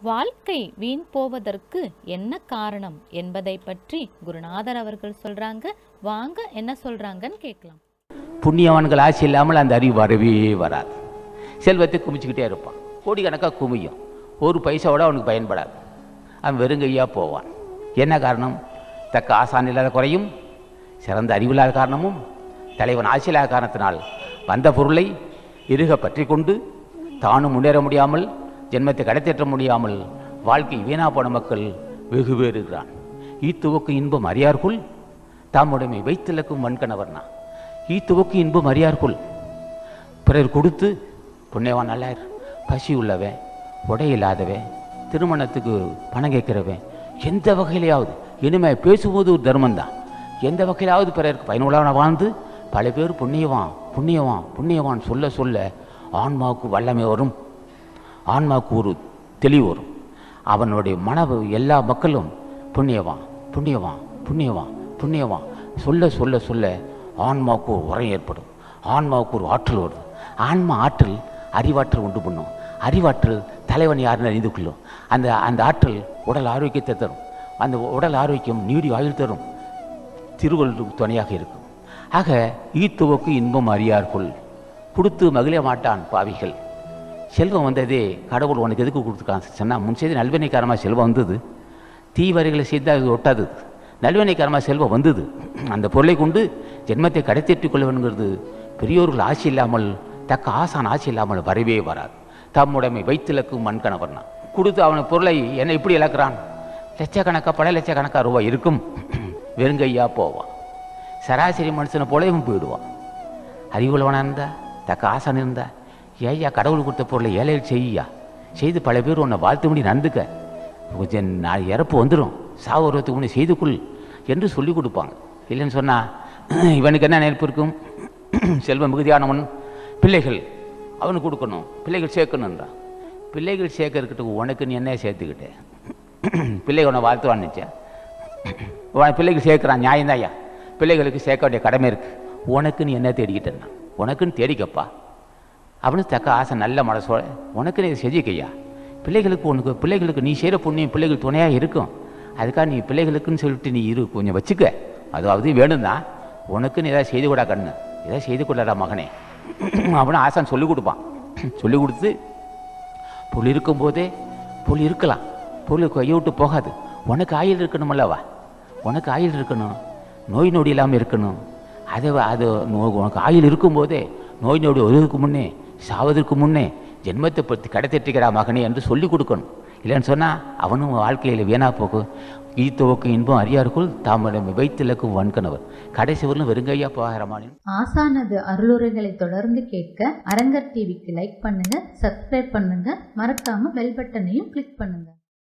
வாழ்க்கை வீண் போவதற்கு என்ன காரணம் என்பதை பற்றி குருநாதர் அவர்கள் சொல்றாங்க. வாங்க என்ன சொல்றாங்கன்னு கேட்கலாம். புண்ணியவான்கள் ஆசை இல்லாமல் அந்த அறிவு வரவே வராது. செல்வத்தை குமிச்சுக்கிட்டே இருப்பான், கோடிக்கணக்காக குமியும், ஒரு பைசாவோட அவனுக்கு பயன்படாது. அவன் வெறுங்கையாக போவான். என்ன காரணம்? தக்க ஆசான் இல்லாத குறையும், சிறந்த அறிவில்லாத காரணமும், தலைவன் ஆசை இல்லாத காரணத்தினால் வந்த பொருளை இறுக பற்றி கொண்டு தானும் முன்னேற முடியாமல், ஜென்மத்தை கடத்தேற்ற முடியாமல் வாழ்க்கை வீணா போன மக்கள் வெகு பேர் இருக்கிறான். ஈத்துவக்கு இன்பம் அறியார்குள் தாமுடைமை வைத்திலக்கும் மண்கணவர்னா. ஈத்துவக்கு இன்பம் அறியார்குள் பிறர் கொடுத்து புண்ணியவான் நல்லார், பசி உள்ளவன், உடையில்லாதவன், திருமணத்துக்கு பணம் கேட்கிறவன், எந்த வகையிலையாவது இனிமே பேசும்போது ஒரு தர்மந்தான், எந்த வகையிலாவது பிறருக்கு பயனுள்ளவன வாழ்ந்து பல பேர் புண்ணியவான் புண்ணியவான் புண்ணியவான் சொல்ல சொல்ல ஆன்மாவுக்கு வல்லமை வரும், ஆன்மாவுக்கு ஒரு தெளிவு வரும். அவனுடைய எல்லா மக்களும் புண்ணியவான் புண்ணியவான் புண்ணியவான் புண்ணியவான் சொல்ல சொல்ல சொல்ல ஆன்மாவுக்கு ஒரு உரம் ஏற்படும், ஆன்மாவுக்கு ஒரு ஆற்றல் வருது. ஆன்மா ஆற்றல் அறிவாற்றல் உண்டு பண்ணும், அறிவாற்றல் தலைவன் யாருன்னு அறிந்து கொள்ளும். அந்த ஆற்றல் உடல் ஆரோக்கியத்தை தரும், அந்த உடல் ஆரோக்கியம் நீடி ஆயுள் தரும், திருவள்ளுவர் துணையாக இருக்கும். ஆக ஈத்துவக்கு இன்பம் அறியார்குள் கொடுத்து மகிழ மாட்டான் பாவிகள். செல்வம் வந்ததே கடவுள் உனக்கு எதுக்கு கொடுத்துருக்கான் சொன்னால், முன் செய்து நல்வினைக்காரமாக செல்வம் வந்தது, தீவரைகளை செய்தால் அது ஒட்டாது. நல்வினைக்காரமாக செல்வம் வந்தது, அந்த பொருளை கொண்டு ஜென்மத்தை கடைத்தேற்றிக் கொள்ளவனுங்கிறது பெரியோர்கள் ஆசை இல்லாமல், தக்க ஆசான் ஆசை இல்லாமல் வரவே வராது. தம்முடைமை வைத்திலக்கும் மண்கணவர்னா கொடுத்து அவனை பொருளை என்னை இப்படி இழக்கிறான். லட்சக்கணக்காக பல லட்சக்கணக்காக ரூபாய் இருக்கும், வெறுங்கையாக போவான். சராசரி மனுஷனை போலவும் போயிடுவான். அறிவுள்ளவனாக இருந்தா, தக்க ஆசான் இருந்தா, ஏய்யா கடவுள் கொடுத்த பொருளை ஏழைகள் செய்யா செய்து பல பேர் உன்னை வாழ்த்து முடி நடந்துக்க, கொஞ்சம் நான் இறப்பு வந்துடும், சாவு வருவத்துக்கு முன்னே செய்து கொள் என்று சொல்லி கொடுப்பாங்க. இல்லைன்னு சொன்னால் இவனுக்கு என்ன நினைப்பு இருக்கும்? செல்வம் மிகுதியானவன், பிள்ளைகள் அவனுக்கு கொடுக்கணும், பிள்ளைகள் சேர்க்கணுன்றான். பிள்ளைகள் சேர்க்கறதுக்கு உனக்கு நீ என்ன சேர்த்துக்கிட்ட? பிள்ளைகள் உன்னை வாழ்த்துவான்னுச்சா? பிள்ளைகள் சேர்க்குறான், நியாயம்தான்யா, பிள்ளைகளுக்கு சேர்க்க வேண்டிய கடமை இருக்குது, உனக்கு நீ என்ன தேடிக்கிட்டேன்னா? உனக்குன்னு தேடிக்கப்பா அப்படின்னு தக்க ஆசை நல்ல மனசோட உனக்கு நீ செஞ்சுக்கையா. பிள்ளைகளுக்கு நீ செய்கிற புண்ணியம் பிள்ளைகள் துணையாக இருக்கும், அதுக்காக நீ பிள்ளைகளுக்குன்னு சொல்லிட்டு நீ கொஞ்சம் வச்சுக்க, அதாவது வேணும் தான், உனக்குன்னு ஏதாவது செய்து கூடா கண்ணு, ஏதாவது செய்து கொள்ளடா மகனே அப்படின்னு ஆசான் சொல்லிக் கொடுப்பான். சொல்லிக் கொடுத்து பொருள் இருக்கும்போதே பொருள் இருக்கலாம், பொருள் கையை விட்டு போகாது. உனக்கு ஆயுள் இருக்கணுமல்லவா, உனக்கு ஆயுள் இருக்கணும், நோய் நொடி இல்லாமல் இருக்கணும். அது உனக்கு ஆயுள் இருக்கும்போதே நோய் நொடி வருவதற்கு முன்னே, சாவதற்கு முன்னே ஜென்மத்தை பற்றி கடைத்தெட்டிக்கிறா மகனே என்று சொல்லிக் கொடுக்கணும். இல்லைன்னு சொன்னால் அவனும் வாழ்க்கையில் வீணா போக்கும். ஈத்துவக்கு இன்பம் அறியாருக்குள் தாமரை வைத்திலக்கும் வன்கணவர் கடைசி வரலும் வெறுங்கையா போகிறமானு. ஆசானது அருளுரைகளை தொடர்ந்து கேட்க அரங்கர் டிவிக்கு லைக் பண்ணுங்க, சப்ஸ்கிரைப் பண்ணுங்க, மறக்காம பெல் பட்டனையும் கிளிக் பண்ணுங்க.